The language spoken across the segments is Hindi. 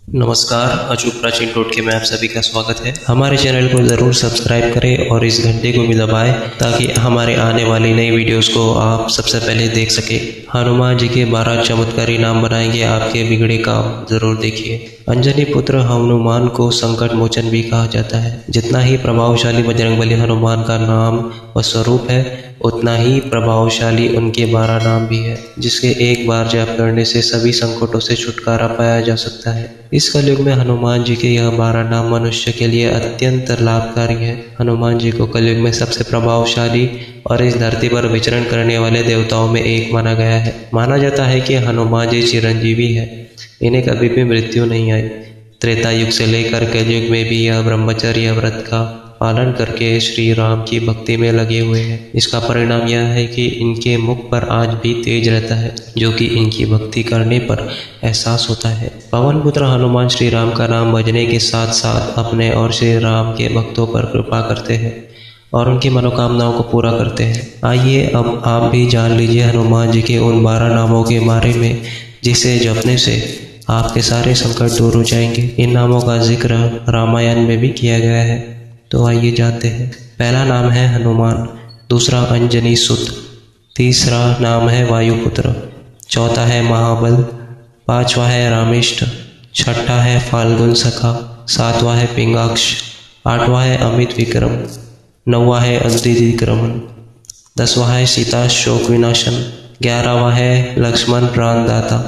नमस्कार, अचूक प्राचीन टोटके में आप सभी का स्वागत है। हमारे चैनल को ज़रूर सब्सक्राइब करें और इस घंटे को भी दबाएं ताकि हमारे आने वाली नई वीडियोस को आप सबसे पहले देख सके। हनुमान जी के 12 चमत्कारी नाम बनाएंगे, आपके बिगड़े काम ज़रूर देखिए। अंजनी पुत्र हनुमान को संकट मोचन भी कहा जाता है। जितना ही प्रभावशाली बजरंगबली हनुमान का नाम व स्वरूप है, उतना ही प्रभावशाली उनके 12 नाम भी है, जिसके एक बार जाप करने से सभी संकटों से छुटकारा पाया जा सकता है। इस कलयुग में हनुमान जी के यह 12 नाम मनुष्य के लिए अत्यंत लाभकारी है। हनुमान जी को कलयुग में सबसे प्रभावशाली और इस धरती पर विचरण करने वाले देवताओं में एक माना गया है। माना जाता है कि हनुमान जी चिरंजीवी है, इन्हें कभी भी मृत्यु नहीं आई। त्रेता युग से लेकर कलयुग में भी यह ब्रह्मचर्य व्रत का पालन करके श्री राम की भक्ति में लगे हुए हैं। इसका परिणाम यह है कि इनके मुख पर आज भी तेज रहता है, जो कि इनकी भक्ति करने पर एहसास होता है। पवन पुत्र हनुमान श्री राम का नाम भजने के साथ साथ अपने और श्री राम के भक्तों पर कृपा करते हैं और उनकी मनोकामनाओं को पूरा करते हैं। आइए अब आप भी जान लीजिए हनुमान जी के उन 12 नामों के बारे में, जिसे जपने से आपके सारे संकट दूर हो जाएंगे। इन नामों का जिक्र रामायण में भी किया गया है, तो आइए जानते हैं। पहला नाम है हनुमान, दूसरा अंजनी सुत, तीसरा नाम है वायुपुत्र, चौथा है महाबल, पांचवा है रामिष्ठ, छठा है फाल्गुन सखा, सातवां है पिंगाक्ष, आठवां है अमित विक्रम, नौवां है अंतिदिक्रमण, 10वां है सीता शोक विनाशन, 11वां है लक्ष्मण प्राणदाता,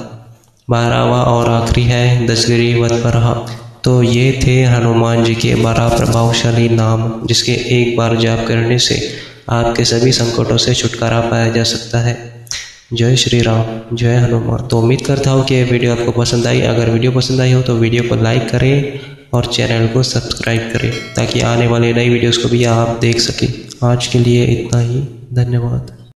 12वां और आखिरी है दशगिरी वत्परहा। तो ये थे हनुमान जी के 12 प्रभावशाली नाम, जिसके एक बार जाप करने से आपके सभी संकटों से छुटकारा पाया जा सकता है। जय श्री राम, जय हनुमान। तो उम्मीद करता हूँ कि ये वीडियो आपको पसंद आई। अगर वीडियो पसंद आई हो तो वीडियो को लाइक करें और चैनल को सब्सक्राइब करें ताकि आने वाले नई वीडियोस को भी आप देख सकें। आज के लिए इतना ही, धन्यवाद।